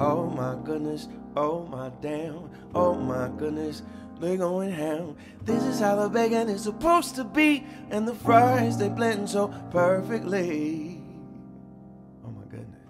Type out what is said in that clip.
Oh my goodness, oh my damn, oh my goodness, they're going ham. This is how the bacon is supposed to be, and the fries they blend so perfectly. Oh my goodness.